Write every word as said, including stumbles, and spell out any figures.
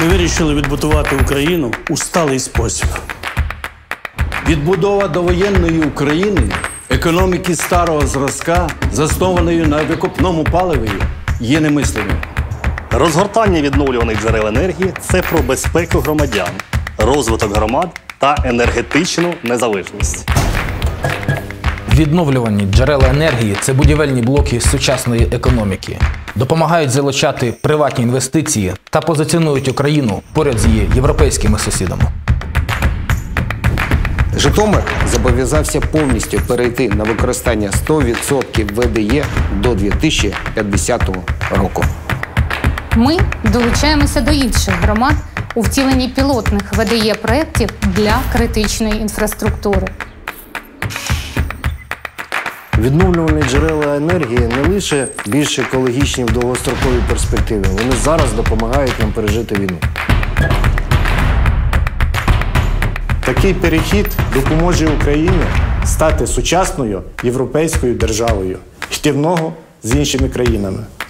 Ми вирішили відбудувати Україну у сталий спосіб. Відбудова довоєнної України, економіки старого зразка, заснованої на викопному паливі, є немислимим. Розгортання відновлюваних джерел енергії – це про безпеку громадян, розвиток громад та енергетичну незалежність. Відновлювані джерела енергії – це будівельні блоки сучасної економіки. Допомагають залучати приватні інвестиції та позиціонують Україну поряд з її європейськими сусідами. Житомир зобов'язався повністю перейти на використання сто відсотків ве де є до дві тисячі п'ятдесятого року. Ми долучаємося до інших громад у втіленні пілотних ве де є проєктів для критичної інфраструктури. Відновлювані джерела енергії не лише більш екологічні в довгостроковій перспективі, вони зараз допомагають нам пережити війну. Такий перехід допоможе Україні стати сучасною європейською державою, йти в ногу з іншими країнами.